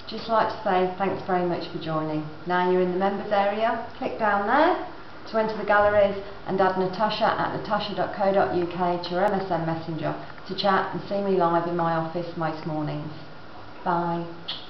Just like to say thanks very much for joining. Now you're in the members area, click down there to enter the galleries and add Natasha at natasha.co.uk to your MSN Messenger to chat and see me live in my office most mornings. Bye.